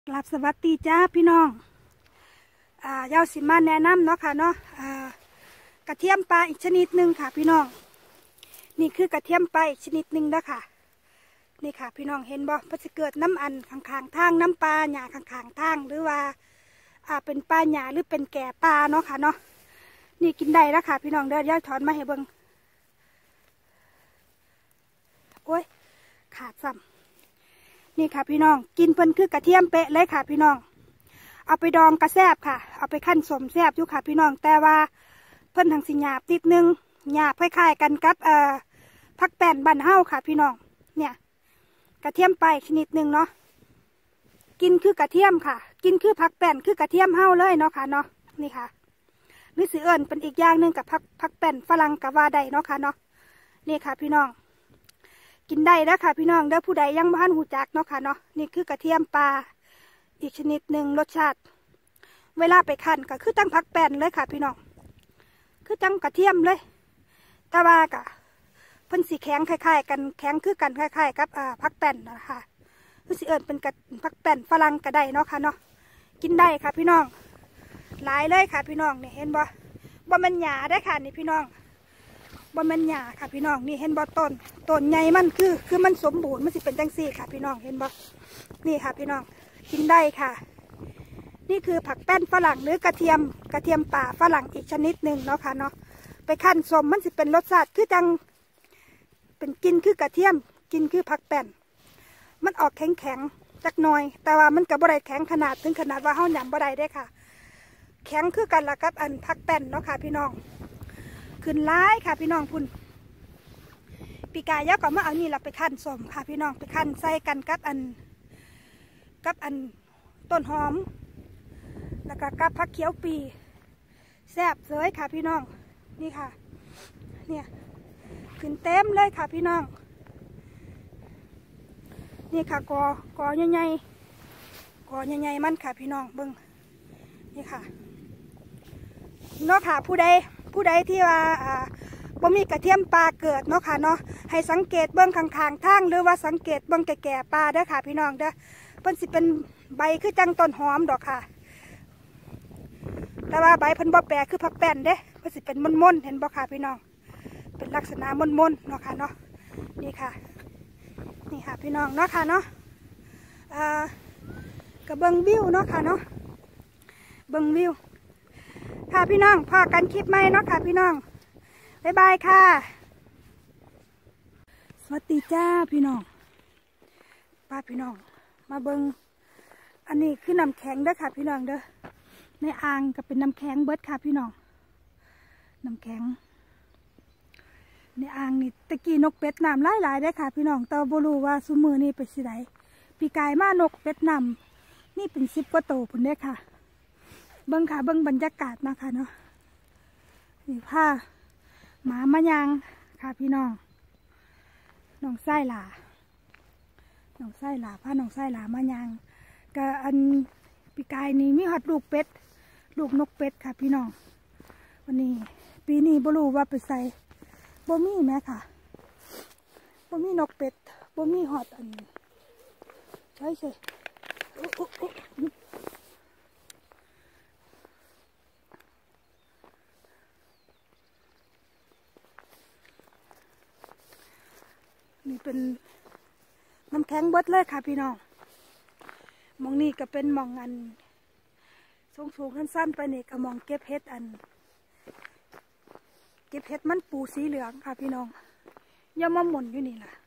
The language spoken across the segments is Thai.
กราบสวัสดีจ้าพี่น้องเยาสิมาแนะนำเนาะค่ะเนาะกระเทียมปลาอีกชนิดหนึ่งค่ะพี่น้องนี่คือกระเทียมปลาอีกชนิดหนึ่งนะค่ะนี่ค่ะพี่น้องเห็นบ่มันจะเกิดน้ำอันข้างๆทางน้ำปลาหญ้าข้างๆทางหรือว่าเป็นปลาหญ้าหรือเป็นแก่ปลาเนาะค่ะเนาะนี่กินได้แล้วค่ะพี่น้องเดี๋ยวถอนมาให้เบิ่งโอ้ยขาดซ้ำนี่ค่ะพี่น้องกินเพิ่นคือกระเทียมเป๊ะเลยค่ะพี่น้องเอาไปดองกระแซบค่ะเอาไปขั้นสมแซบอยู่ค่ะพี่น้องแต่ว่าเพิ่นทางสิหยาบนิดนึงหยาบคล้ายๆกันกับผักแป้นบ้านเฮาค่ะพี่น้องเนี่ยกระเทียมไปชนิดหนึ่งเนาะกินคือกระเทียมค่ะกินคือผักแป้นคือกระเทียมเฮาเลยเนาะค่ะเนาะนี่ค่ะหรือสิเอิญเป็นอีกอย่างหนึ่งกับผักแป้นฝรั่งกับว่าใดเนาะค่ะเนาะนี่ค่ะพี่น้องกินได้แล้วค่ะพี่น้องเด้อผู้ใดยังบ้านหูจักเนาะค่ะเนาะนี่คือกระเทียมปลาอีกชนิดหนึ่งรสชาติเวลาไปคั่นก็คือตั้งผักแป้นเลยค่ะพี่น้องคือตั้งกระเทียมเลยแต่ว่ากะเพิ่นสีแข็งคล้ายๆกันแข็งคือกันคล้ายๆกับผักแป้นนะคะคือสิเอิญเป็นกับผักแป้นฝรั่งก็ได้เนาะค่ะเนาะกินได้ค่ะพี่น้องหลายเลยค่ะพี่น้องนี่เห็นบ่มันหยาได้ค่ะนี่พี่น้องบ่มันหยาค่ะพี่น้องนี่เห็นบ่ต้นใหญ่มันคือมันสมบูรณ์มันสิเป็นจังซี่ค่ะพี่น้องเห็นบ่นี่ค่ะพี่น้องกินได้ค่ะนี่คือผักแป้นฝรั่งหรือกระเทียมป่าฝรั่งอีกชนิดหนึ่งเนาะค่ะเนาะไปคั่นสมมันสิเป็นรสชาติคือจังเป็นกินคือกระเทียมกินคือผักแป้นมันออกแข็งจักหน่อยแต่ว่ามันกับบ่ได้แข็งขนาดถึงขนาดว่าเฮาหยำบ่ได้ได้ค่ะแข็งคือกันละกับอันผักแป้นเนาะค่ะพี่น้องขึ้นร้ายค่ะพี่น้องพุ่นปีกายยักษ์ก็มาเอานี่เราไปคั่นสมค่ะพี่น้องไปคั่นใส่กันกับอันต้นหอมแล้วก็กับผักเขียวปีแซ่บเสยค่ะพี่น้องนี่ค่ะเนี่ยขึ้นเต็มเลยค่ะพี่น้องนี่ค่ะกอใหญ่ๆมันค่ะพี่น้องเบิ้งนี่ค่ะเนาะค่ะผู้ใดที่ว่าบ่มีกระเทียมปลาเกิดเนาะค่ะเนาะให้สังเกตเบื้องข้างๆทางหรือว่าสังเกตเบื้องแก่ๆปลาเด้อค่ะพี่น้องเด้อเพิ่นสิเป็นใบคือจังต้นหอมดอกค่ะแต่ว่าใบเพิ่นบ่แปรคือผักแป้นเด้เพิ่นสิเป็นม่นๆเห็นบ่ค่ะพี่น้องเป็นลักษณะม่นๆเนาะค่ะเนาะนี่ค่ะพี่น้องเนาะค่ะเนาะกระเบื้องวิวเนาะค่ะเนาะเบื้องวิวค่ะพี่น้องพอกันคลิปใหม่เนาะค่ะพี่น้องบ๊ายบายค่ะสวัสดีจ้าพี่น้องป้าพี่น้องมาเบิ้งอันนี้คือน้ำแข็งเด้อค่ะพี่น้องเด้อในอ่างก็เป็นน้ำแข็งเบิดค่ะพี่น้องน้ำแข็งในอ่างนี่ตะกี้นกเป็ดน้ำหลายได้ค่ะพี่น้องแต่บ่รู้ว่าซุมือนี่ไปสิไดปีกายมานกเป็ดน้ำนี่เป็น10 กว่าโตพุ่นเด้ค่ะเบิ้งค่ะเบิ้งบรรยากาศนะคะเนาะนี่ผ้าหมามายางค่ะพี่น้องน้องไส้หลาผ้าน้องไส้หลามายางกับอันปีกายนี่มีหอดลูกเป็ดลูกนกเป็ดค่ะพี่น้องวันนี้ปีนี้บ่รู้ว่าไปใส่บ่มีแม่ค่ะบ่มีนกเป็ดบ่มีหอดอันใช่นี่เป็นน้ำแข็งเบิดเลยค่ะพี่น้องมองนี่ก็เป็นมองอันสูงสั้นไปนี่ก็มองเก็บเห็ดมันปูสีเหลืองค่ะพี่น้องย่ามาหมุนอยู่นี่ล่ะ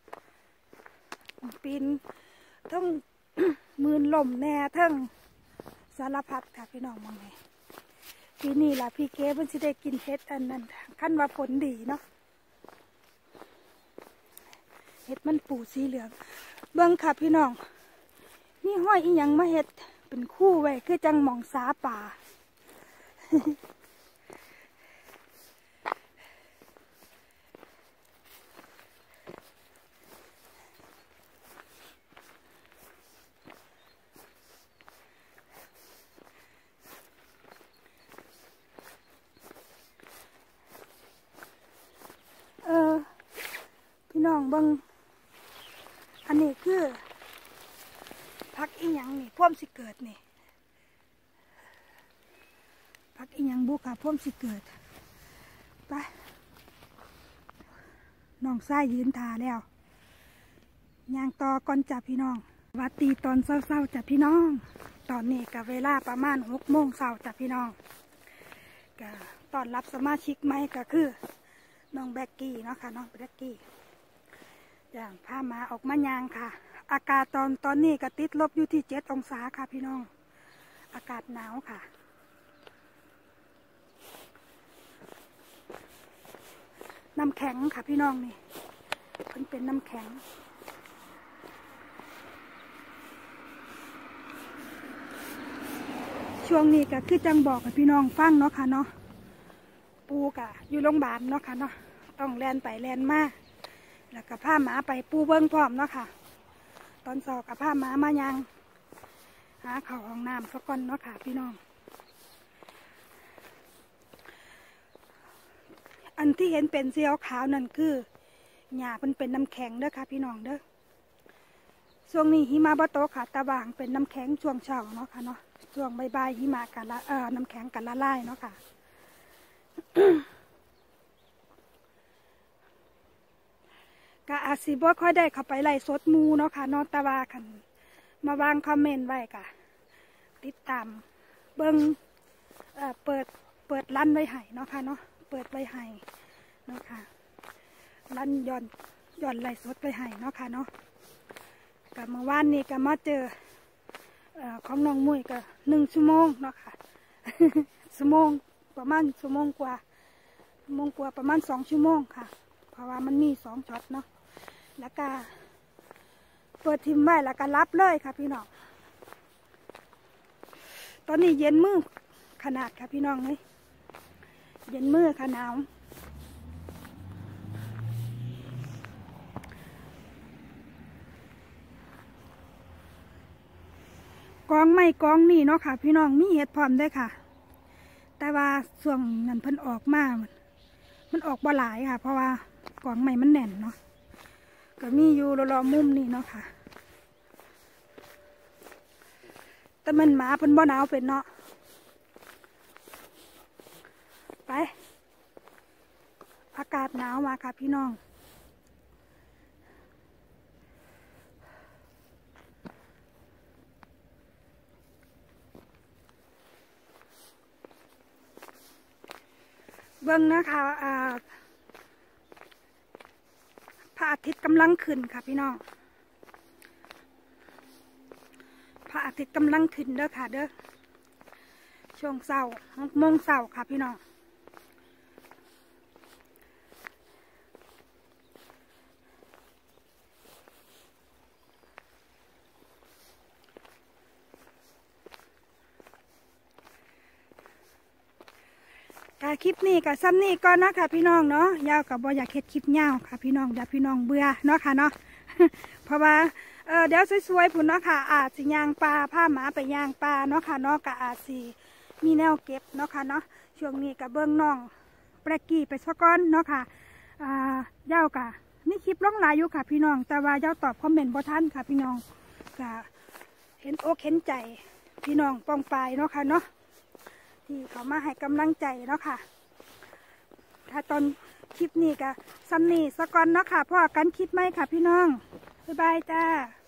ปีนทั้ง มืนลมแน่ทั้งสารพัดค่ะพี่น้องมองไงปีนี้ล่ะพี่เก๋เพิ่นสิได้กินเห็ดอันนั้นขั้นว่าผลดีเนาะเห็ดมันปูสีเหลืองเบิ่งค่ะพี่น้องนี่ห้อยอีหยังมาเห็ดเป็นคู่ไว้คือจังหมองสาป่า พี่น้องเบิ่งอันนี้คือพักอีหยังนี่พ่วมสิเกิดนี่พักอีหยังบุกค่ะพ่วมสิเกิดไปน้องไส้ยืนทาแล้วย่างต่อก่อนจับพี่น้องวัดตีตอนเศร้าๆจับพี่น้องตอนนี้กับเวลาประมาณ6 โมงเช้าจับพี่น้องก็ตอนรับสมาชิกใหม่ก็คือน้องแบกกี้เนาะค่ะน้องแบกกี้อย่างพามาออกมายางค่ะอากาศตอนนี้ก็ติดลบอยู่ที่7 องศาค่ะพี่น้องอากาศหนาวค่ะน้ำแข็งค่ะพี่น้องนี่เป็นน้ำแข็งช่วงนี้ก็คือจังบอกกับพี่น้องฟังเนาะค่ะเนาะปูกะอยู่โรงพยาบาลเนาะค่ะเนาะต้องแลนไปแลนมาแล้วก็พาหมาไปปูเบิ้งพร้อมเนาะค่ะตอนสอบกับพาหมามายังหาเข้าห้องน้ำสักก่อนเนาะค่ะพี่น้องอันที่เห็นเป็นสีขาวนั่นคือหญ้าเป็นน้ำแข็งเด้อค่ะพี่น้องเด้อช่วงนี้หิมะบ่ตกค่ะตะบางเป็นน้ำแข็งช่วงเช้าเนาะค่ะเนาะช่วงบ่ายๆหิมะกันละน้ำแข็งกันละลายเนาะค่ะ ก็อาจสิบ่ค่อยได้เข้าไปไล่สดมูเนาะค่ะเนาะตะวาคันมาวางคอมเมนต์ไว้ค่ะติดตามเบิ่งเปิดลั่นไว้ให้เนาะค่ะเนาะเปิดไว้ให้เนาะค่ะลั่นย้อนไล่สดไว้ให้เนาะค่ะเนาะกับเมื่อวานนี้ก็มาเจอของน้องมุ้ยก็1 ชั่วโมงเนาะค่ะ ชั่วโมงประมาณชั่วโมงกว่าประมาณ2 ชั่วโมงค่ะเพราะว่ามันมี2 ช็อตเนาะแล้วก็เปิดทิมไว้แล้วก็รับเลยค่ะพี่น้องตอนนี้เย็นมือขนาดค่ะพี่น้องเลยเย็นมือค่ะหนาวกองไม่กองนี่เนาะค่ะพี่น้องมีเห็ดพร้อมได้ค่ะแต่ว่าส่วงนั้นเพิ่นออกมามันออกบ่หลายค่ะเพราะว่ากองไม้มันแน่นเนาะก็มีอยู่รอมุมนี่เนาะค่ะแต่มันหมาเพิ่นบ่หนาวเป็นเนาะไปอากาศหนาวมาค่ะพี่น้องเบิ่งนะคะพระอาทิตย์กำลังขึ้นค่ะพี่น้องพระอาทิตย์กำลังขึ้นเด้อค่ะเด้อช่วงเช้า6 โมงเช้าค่ะพี่น้องคลิปนี้กับซ้ำนี่ก่อนนะคะพี่น้องเนาะยาวกับบ่อยากเฮ็ดคลิปยาวค่ะพี่น้องเดี๋ยวพี่น้องเบื่อเนาะค่ะเนาะ เพราะว่าเดี๋ยวสวยๆพุ่นเนาะค่ะอาจสิย่างปลาผ้าหมาไปย่างปลาเนาะค่ะเนาะก็อาจสิมีแนวเก็บเนาะค่ะเนาะช่วงนี้กับเบิ้งน้องแปรกี้ไปสักก้อนเนาะค่ะยาวกะนี่คลิปล่องลายอยู่ค่ะพี่น้องแต่ว่ายาวตอบคอมเมนต์บ่ทันค่ะพี่น้องก็เห็นอกเห็นใจพี่น้องป้องปลายเนาะค่ะเนาะที่เขามาให้กำลังใจเนาะค่ะถ้าตอนคลิปนี้ก็ซ้ำนี่สักก่อนเนาะค่ะพ่อกันคลิปไหมค่ะพี่น้องบ๊ายบายจ้า